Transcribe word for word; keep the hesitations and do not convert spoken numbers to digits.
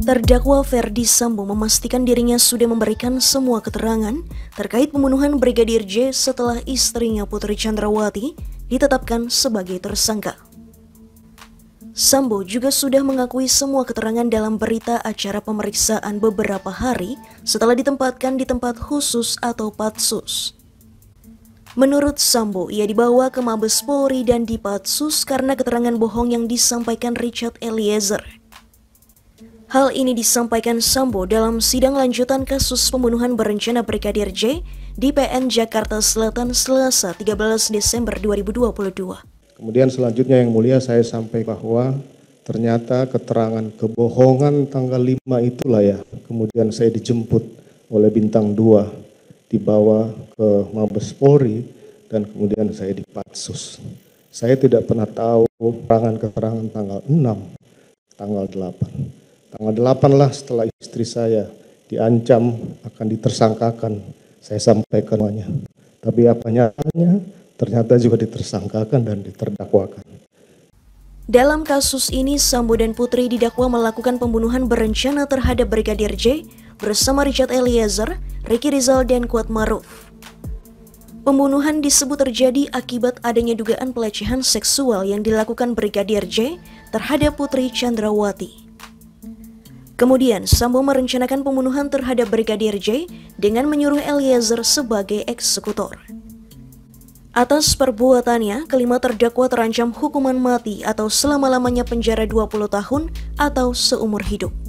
Terdakwa Ferdy Sambo memastikan dirinya sudah memberikan semua keterangan terkait pembunuhan Brigadir J setelah istrinya Putri Chandrawati ditetapkan sebagai tersangka. Sambo juga sudah mengakui semua keterangan dalam berita acara pemeriksaan beberapa hari setelah ditempatkan di tempat khusus atau Patsus. Menurut Sambo, ia dibawa ke Mabes Polri dan dipatsus karena keterangan bohong yang disampaikan Richard Eliezer. Hal ini disampaikan Sambo dalam sidang lanjutan kasus pembunuhan berencana Brigadir J di P N Jakarta Selatan Selasa tiga belas Desember dua ribu dua puluh dua. Kemudian selanjutnya yang mulia saya sampaikan bahwa ternyata keterangan kebohongan tanggal lima itulah ya. Kemudian saya dijemput oleh bintang dua, dibawa ke Mabes Polri dan kemudian saya dipatsus. Saya tidak pernah tahu keterangan-keterangan tanggal enam, tanggal delapan. Tanggal delapan lah setelah istri saya diancam akan ditersangkakan, saya sampaikan semuanya. Tapi apa nyatanya ternyata juga ditersangkakan dan diterdakwakan. Dalam kasus ini, Sambo dan Putri didakwa melakukan pembunuhan berencana terhadap Brigadir J bersama Richard Eliezer, Ricky Rizal, dan Kuat Maruf. Pembunuhan disebut terjadi akibat adanya dugaan pelecehan seksual yang dilakukan Brigadir J terhadap Putri Chandrawati. Kemudian, Sambo merencanakan pembunuhan terhadap Brigadir J dengan menyuruh Eliezer sebagai eksekutor. Atas perbuatannya, kelima terdakwa terancam hukuman mati atau selama-lamanya penjara dua puluh tahun atau seumur hidup.